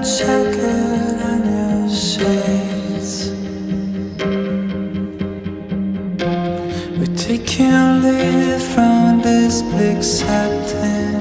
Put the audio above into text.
jacket and your shades. We're taking leave from this bleak satin.